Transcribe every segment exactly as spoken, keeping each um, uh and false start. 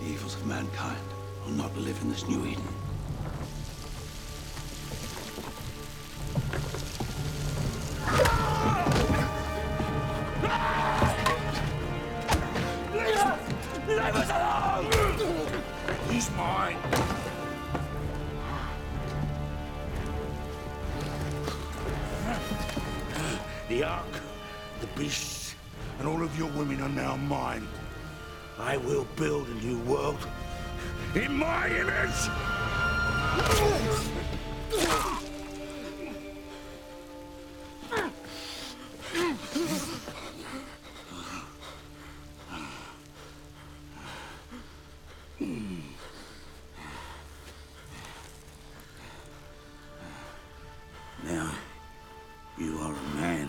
The evils of mankind will not live in this new Eden. Leave us alone! He's mine. The Ark, the beasts, and all of your women are now mine. I will build a new world in my image! Now, you are a man.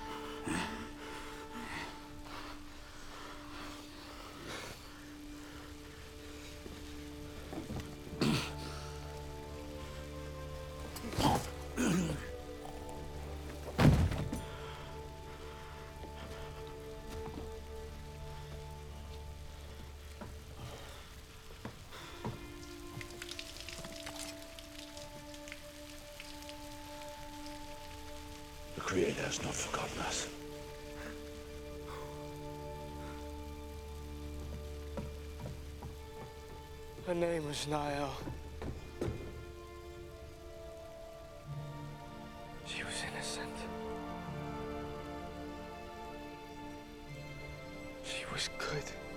The Creator has not forgotten us. Her name was Niall. She was innocent. She was good.